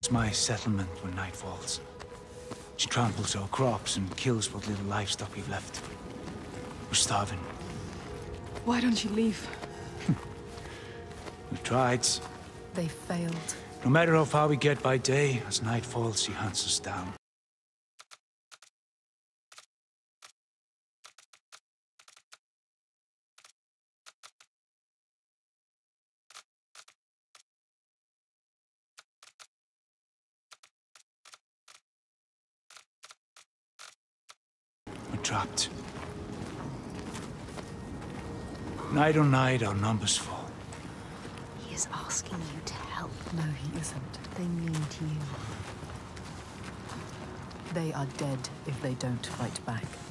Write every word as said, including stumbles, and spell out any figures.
It's my settlement when night falls. She tramples our crops and kills what little livestock we've left. We're starving. Why don't you leave? We've tried. They failed. No matter how far we get by day, as night falls, she hunts us down. We're trapped. Night on night, our numbers fall. He is asking you to help. No, he isn't. They need you. They are dead if they don't fight back.